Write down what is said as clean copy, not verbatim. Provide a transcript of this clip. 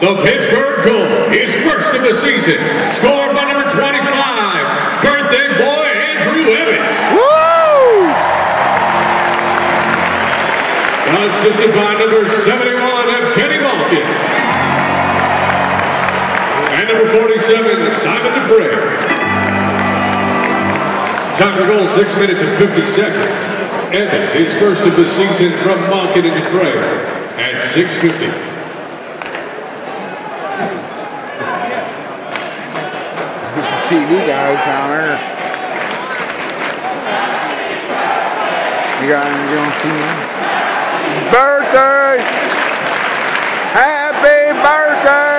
The Pittsburgh goal, his first of the season, scored by number 25, birthday boy Andrew Evans. Woo! Assisted by number 71 of Kenny Malkin. And number 47, Simon DePrey. Time for goal, 6 minutes and 50 seconds. Evans, his first of the season from Malkin and DePrey at 6:50. There's some TV guys down there. You got anything on TV? Birthday! Happy birthday!